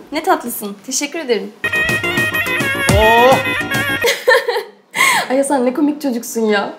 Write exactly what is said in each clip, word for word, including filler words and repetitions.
Ne tatlısın. Teşekkür ederim. Oh! Ay Hasan ne komik çocuksun ya.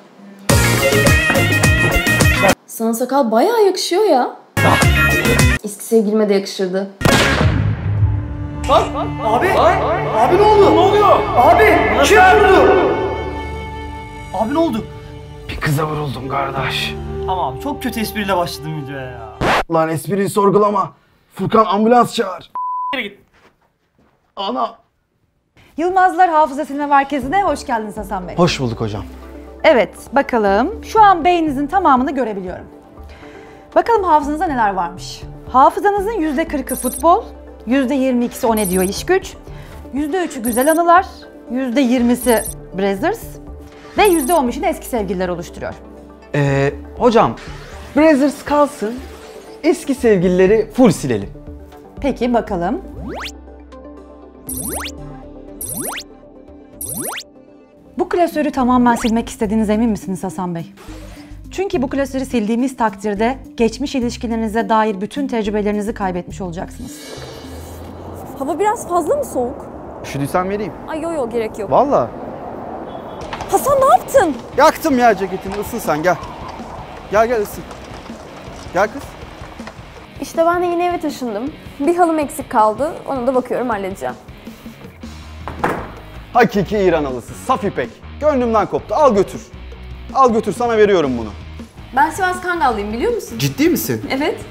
Sana sakal bayağı yakışıyor ya. Eski sevgilime de yakışırdı. Bak! Abi! Abi ne oldu? Ne oluyor? Abi! Kim vurdu? Abi ne oldu? Bir kıza vuruldum kardeş. Ama abi çok kötü espriyle başladım videoya ya. Lan espriyi sorgulama. Furkan ambulans çağır. Git. Ana. Yılmazlar Hafıza Silme Merkezi'ne hoş geldiniz Hasan Bey. Hoş bulduk hocam. Evet, bakalım. Şu an beyninizin tamamını görebiliyorum. Bakalım hafızanızda neler varmış. Hafızanızın yüzde kırkı futbol, yüzde yirmi ikisi o ne diyor iş güç, yüzde üçü güzel anılar, yüzde yirmisi Brazzers ve yüzde on beşini eski sevgililer oluşturuyor. Ee, hocam, Brazzers kalsın, eski sevgilileri full silelim. Peki bakalım. Bu klasörü tamamen silmek istediğinize emin misiniz Hasan Bey? Çünkü bu klasörü sildiğimiz takdirde geçmiş ilişkilerinize dair bütün tecrübelerinizi kaybetmiş olacaksınız. Hava biraz fazla mı soğuk? Üşüdüysen vereyim. Ay yo yo gerek yok. Valla. Hasan ne yaptın? Yaktım ya ceketini, ısın sen gel. Gel gel ısın. Gel kız. İşte ben de yine eve taşındım. Bir halım eksik kaldı. Onu da bakıyorum halledeceğim. Hakiki İran halısı, saf ipek. Gönlümden koptu, al götür. Al götür, sana veriyorum bunu. Ben Sivas Kangallıyım biliyor musun? Ciddi misin? Evet.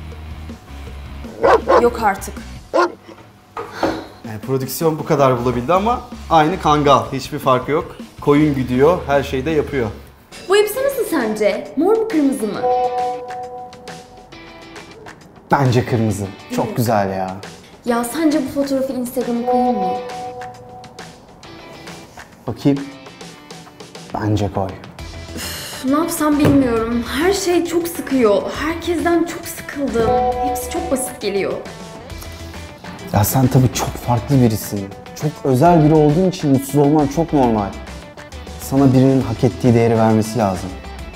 Yok artık. Yani prodüksiyon bu kadar bulabildi ama aynı kangal. Hiçbir farkı yok. Koyun gidiyor, her şeyi de yapıyor. Bu elbise nasıl sence? Mor mu kırmızı mı? Bence kırmızı. Çok güzel ya. Ya sence bu fotoğrafı Instagram'a koyayım mı? Bakayım. Bence koy. Üf, ne yapsam bilmiyorum. Her şey çok sıkıyor. Herkesten çok sıkıldım. Hepsi çok basit geliyor. Ya sen tabii çok farklı birisin. Çok özel biri olduğun için mutsuz olman çok normal. Sana birinin hak ettiği değeri vermesi lazım.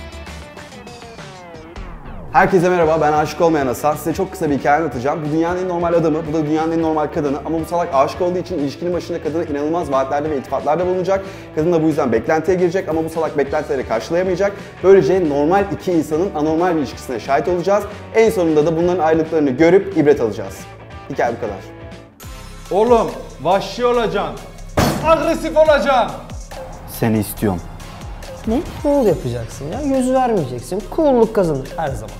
Herkese merhaba, ben Aşık Olmayan Hasan. Size çok kısa bir hikaye anlatacağım. Bu dünyanın en normal adamı, bu da dünyanın en normal kadını. Ama bu salak aşık olduğu için ilişkinin başında kadına inanılmaz vaatlerde ve iltifatlarda bulunacak. Kadın da bu yüzden beklentiye girecek ama bu salak beklentileri karşılayamayacak. Böylece normal iki insanın anormal bir ilişkisine şahit olacağız. En sonunda da bunların ayrılıklarını görüp ibret alacağız. Hikaye bu kadar. Oğlum, vahşi olacaksın. Agresif olacaksın. Seni istiyorum. Ne? Cool yapacaksın ya, yüz vermeyeceksin. Cool'luk kazanır her zaman.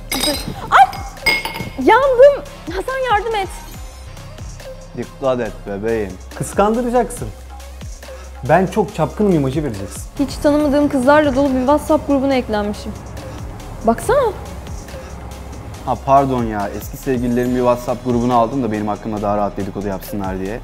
Yandım. Hasan yardım et. Dikkat et bebeğim. Kıskandıracaksın. Ben çok çapkınım imajı vereceksin. Hiç tanımadığım kızlarla dolu bir WhatsApp grubuna eklenmişim. Baksana. Ha pardon ya, eski sevgililerin bir WhatsApp grubunu aldım da benim hakkımda daha rahat dedikodu yapsınlar diye.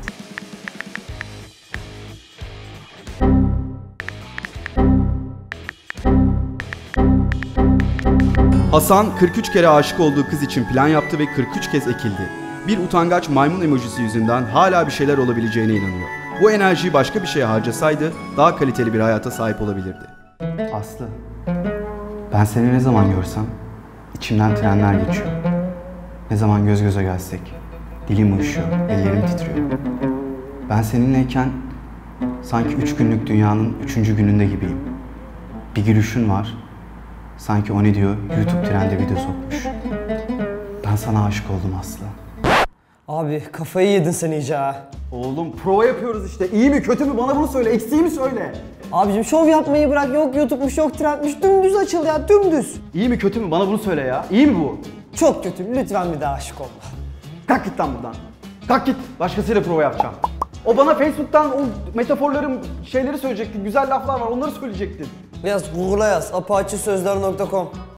Hasan kırk üç kere aşık olduğu kız için plan yaptı ve kırk üç kez ekildi. Bir utangaç maymun emojisi yüzünden hala bir şeyler olabileceğine inanıyor. Bu enerjiyi başka bir şeye harcasaydı daha kaliteli bir hayata sahip olabilirdi. Aslı, ben seni ne zaman görsem içimden trenler geçiyor. Ne zaman göz göze gelsek dilim uyuşuyor, ellerim titriyor. Ben seninleyken sanki üç günlük dünyanın üçüncü gününde gibiyim. Bir gülüşün var. Sanki o ne diyor YouTube trende video sokmuş. Ben sana aşık oldum Aslı. Abi kafayı yedin sen iyice ha. Oğlum prova yapıyoruz işte. İyi mi kötü mü bana bunu söyle. Eksiği mi söyle. Abicim şov yapmayı bırak, yok YouTube'muş yok trendmiş, dümdüz açıl ya, dümdüz. İyi mi kötü mü bana bunu söyle ya. İyi mi bu? Çok kötü, lütfen bir daha aşık olma. Kalk git lan buradan. Kalk git. Başkasıyla prova yapacağım. O bana Facebook'tan o metaforların şeyleri söyleyecekti. Güzel laflar var onları söyleyecektin. Yaz Google'a yaz, apache sözler nokta com.